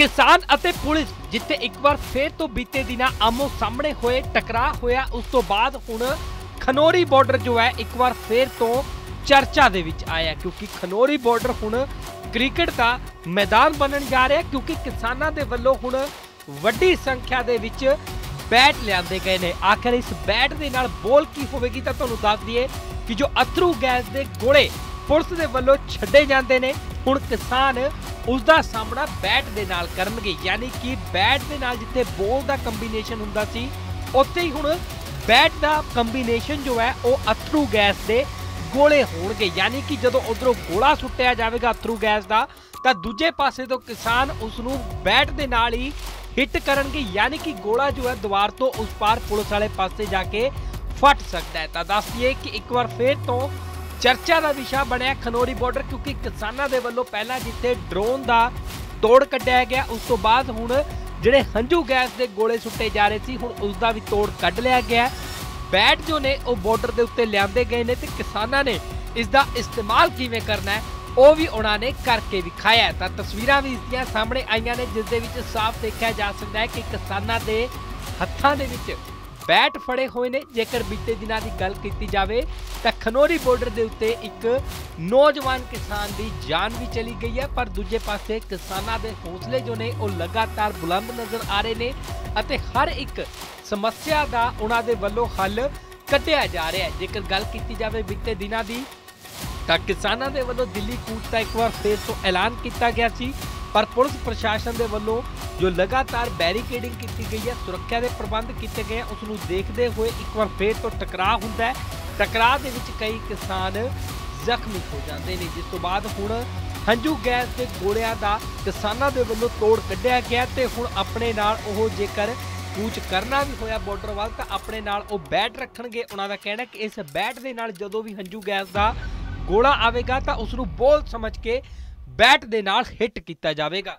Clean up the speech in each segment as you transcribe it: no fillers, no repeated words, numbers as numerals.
किसान ਅਤੇ ਪੁਲਿਸ ਜਿੱਥੇ ਇੱਕ ਵਾਰ ਫੇਰ ਤੋਂ ਬੀਤੇ ਦਿਨਾਂ ਆਮੋ ਸਾਹਮਣੇ ਹੋਏ ਟਕਰਾਅ ਹੋਇਆ, ਉਸ ਤੋਂ ਬਾਅਦ ਹੁਣ ਖਨੌਰੀ ਬਾਰਡਰ ਜੋ ਹੈ ਇੱਕ ਵਾਰ ਫੇਰ ਤੋਂ ਚਰਚਾ ਦੇ ਵਿੱਚ ਆਇਆ, ਕਿਉਂਕਿ ਖਨੌਰੀ ਬਾਰਡਰ ਹੁਣ ਕ੍ਰਿਕਟ ਦਾ ਮੈਦਾਨ ਬਣਨ ਜਾ ਰਿਹਾ, ਕਿਉਂਕਿ ਕਿਸਾਨਾਂ ਦੇ ਵੱਲੋਂ ਹੁਣ ਵੱਡੀ ਸੰਖਿਆ ਦੇ ਵਿੱਚ बैट लियाते गए ने। आखिर इस बैट के नाल बोल की होगी तो तुहानूं दस दईए कि जो अथरू गैस के गोले पुलिस के वल्लों छड्डे जाते हैं, हुण किसान उसका सामना बैट के नाल करनगे, यानी कि बैट के नाल जिथे बॉल का कंबीनेशन हुंदा सी उत्थे ही हुण बैट का कंबीनेशन जो है वह अथरू गैस के गोले होणगे, यानी कि जदों उधरों गोला सुट्टिया जाएगा अथरू गैस का तो दूजे पासे तो किसान उसनूं बैट के नाल ही हिट करनगे, यानी कि गोला जो है दीवार तो उस पार पुलिस वाले पासे जाके फट सकता है। तो दस दिए कि एक बार फिर तो चर्चा का विषय बनया खनौरी बॉर्डर, क्योंकि किसानों के वल्लों पहला जिथे ड्रोन का तोड़ कढ़िया गया, उस तो बाद हुण जिहड़े हंझू गैस के गोले सुट्टे जा रहे सी हुण उसका भी तोड़ कढ़ लिया गया। बैट जो ने वो बॉर्डर के उत्ते लियाते गए ने ते किसानों ने इसका इस्तेमाल किवें करना है वो भी उन्होंने करके विखाया। तो तस्वीरां भी इसदियां सामने आईयां ने, जिस दे विच साफ देखा जा सकता है कि किसानों के हत्थां दे विच बैट फड़े हुए ने। जेकर बीते दिनों की गल की जाए तो खनौरी बॉर्डर के उत्ते एक नौजवान किसान की जान भी चली गई है, पर दूजे पासे किसानों के हौसले जो ने वो लगातार बुलंद नज़र आ रहे हैं अते हर एक समस्या का उन्होंने वालों हल कढ़िया जा रहा है। जेकर गल की जाए बीते दिनों की तो किसानों के वलों दिल्ली कूच का एक बार फिर तो ऐलान किया गया सी, पर पुलिस प्रशासन के वलों जो लगातार बैरीकेडिंग की गई है, सुरक्षा के प्रबंध किए गए, उसनूं देखते हुए एक बार फिर तो टकराव होंदा है। टकराव दे विच कई किसान जख्मी हो जाते हैं, जिस तो बाद हुण हंझू गैस के गोलियां का किसानों के वलों तोड़ कढ़िया गया ते हुण अपने नाल ओह जेकर कूच करना भी होया बॉर्डर वाल तो अपने नाल ओह बैट रखणगे। उन्हां दा कहना कि इस बैट के नाल जदों भी हंझू गैस का गोला आवेगा तो उसनूं बॉल समझ के बैट दे नाल हिट किया जाएगा।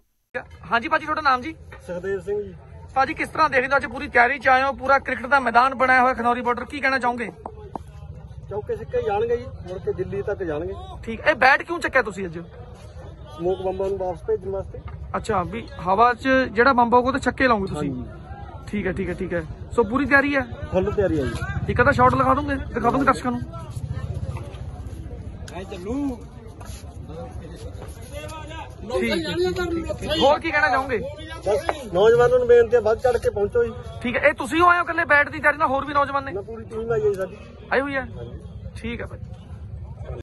हाँ जी भाजी, ਤੁਹਾਡਾ नाम जी? सुखदेव सिंह जी। भाजी किस तरह देखते हो आज पूरी तैयारी च आए हो, पूरा क्रिकेट का मैदान बनाया हुआ खनौरी बॉर्डर, की कहना चाहोगे? चौके सिक्के जाणगे जी, मुड़ के दिल्ली तक जाणगे। ठीक है, बैट क्यों चक्या तुसी अज? स्मोक बंबां नूं वापस भेजण वास्ते। अच्छा, भी हवा च जेड़ा बंब होगा तो छक्के लाओगे तुसी? ठीक है ठीक है ठीक है। सो पूरी तैयारी है? फुल तैयारी है जी। एक आधा शॉट दिखा दोगे दर्शकों नूं? ਹੋਰ ਕੀ ਕਹਿਣਾ ਚਾਹੋਗੇ? बस नौजवानों ਨੂੰ ਬੇਨਤੀ ਹੈ ਵੱਧ ਚੜ ਕੇ ਪਹੁੰਚੋ ਜੀ। ਠੀਕ ਹੈ, ਇਹ ਤੁਸੀਂ ਹੋ ਆਏ ਹੋ ਇਕੱਲੇ ਬੈਟ ਦੀ ਤਿਆਰੀ ਨਾਲ, ਹੋਰ ਵੀ ਨੌਜਵਾਨ ਨੇ? ਪੂਰੀ ਟੀਮ ਆਈ ਹੈ ਸਾਡੀ। ਆਈ ਹੋਈ ਹੈ? ਠੀਕ ਹੈ ਭਾਈ।